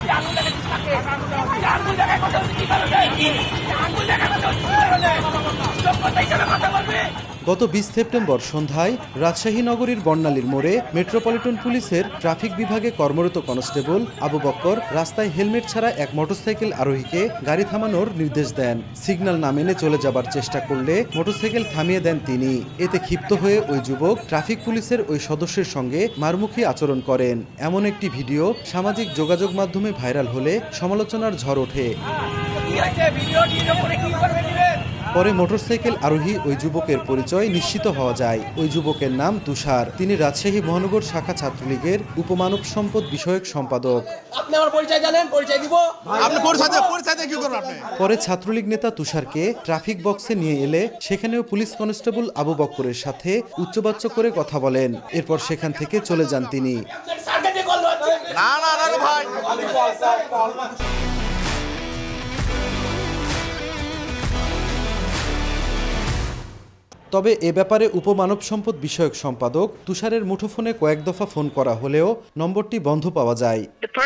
গত 20 সেপ্টেম্বর সন্ধ্যায় রাজশাহী নগরীর বর্ণালীর মোড়ে মেট্রোপলিটন পুলিশের ট্রাফিক বিভাগে কর্মরত কনস্টেবল আবু বক্কর রাস্তায় হেলমেট ছাড়া এক মোটরসাইকেল আরোহীকে গাড়ি থামানোর নির্দেশ দেন। সিগন্যাল না মেনে চলে যাবার চেষ্টা করলে মোটরসাইকেল থামিয়ে দেন তিনি। এতে ক্ষিপ্ত হয়ে ওই যুবক ট্রাফিক পুলিশের ওই সদস্যের সঙ্গে মারমুখী আচরণ করেন। এমন একটি ভিডিও সামাজিক যোগাযোগ মাধ্যমে ভাইরাল হলে সমালোচনার ঝড় ওঠে। পরে মোটরসাইকেল আরোহী ওই যুবকের পরিচয় নিশ্চিত হওয়া যায়। ওই যুবকের নাম তুষার। তিনি রাজশাহী মহানগর শাখা ছাত্রলীগের উপমানব সম্পদ বিষয়ক সম্পাদক। পরে ছাত্রলীগ নেতা তুষারকে ট্রাফিক বক্সে নিয়ে এলে সেখানেও পুলিশ কনস্টেবল আবু বক্করের সাথে উচ্চবাচ্য করে কথা বলেন। এরপর সেখান থেকে চলে যান তিনি। তবে এ ব্যাপারে উপমানব সম্পদ বিষয়ক সম্পাদক তুষারের মুঠোফোনে কয়েক দফা ফোন করা হলেও নম্বরটি বন্ধ পাওয়া যায়।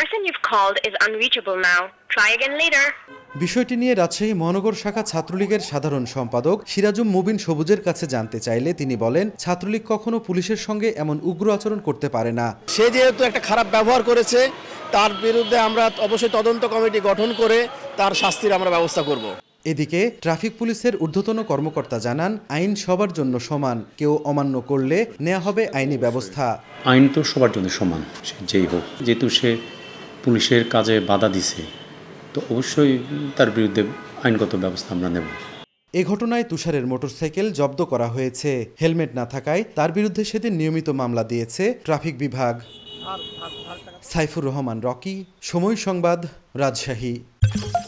বিষয়টি নিয়ে রাজশাহী মহানগর শাখা ছাত্রলীগের সাধারণ সম্পাদক সিরাজুম মুবিন সবুজের কাছে জানতে চাইলে তিনি বলেন, ছাত্রলীগ কখনো পুলিশের সঙ্গে এমন উগ্র আচরণ করতে পারে না। সে যেহেতু একটা খারাপ ব্যবহার করেছে, তার বিরুদ্ধে আমরা অবশ্যই তদন্ত কমিটি গঠন করে তার শাস্তির আমরা ব্যবস্থা করব। এদিকে ট্রাফিক পুলিশের ঊর্ধ্বতন কর্মকর্তা জানান, আইন সবার জন্য সমান, কেউ অমান্য করলে নেওয়া হবে আইনি ব্যবস্থা। আইন তো সবার জন্য সমান, সে যেই হোক। যেহেতু সে পুলিশের কাজে বাধা দিছে, তো অবশ্যই তার বিরুদ্ধে আইনগত ব্যবস্থা আমরা নেব। এ ঘটনায় তুষারের মোটরসাইকেল জব্দ করা হয়েছে। হেলমেট না থাকায় তার বিরুদ্ধে সেদিন নিয়মিত মামলা দিয়েছে ট্রাফিক বিভাগ। সাইফুর রহমান রকি, সময় সংবাদ, রাজশাহী।